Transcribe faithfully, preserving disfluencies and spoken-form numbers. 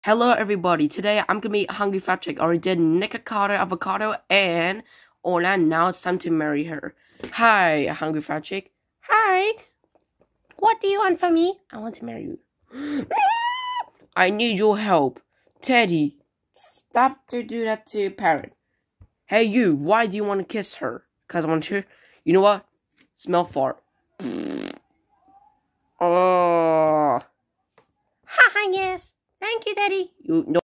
Hello everybody, today I'm gonna be Hungry Fat Chick. Already did Nick Avocado, Avocado, and Ola. Now it's time to marry her. Hi, Hungry Fat Chick. Hi. What do you want from me? I want to marry you. I need your help. Teddy, stop to do that to Parrot. Hey you, why do you want to kiss her? Cause I want to. You know what? Smell fart. Oh. Haha, yes. Thank you, Daddy. You know.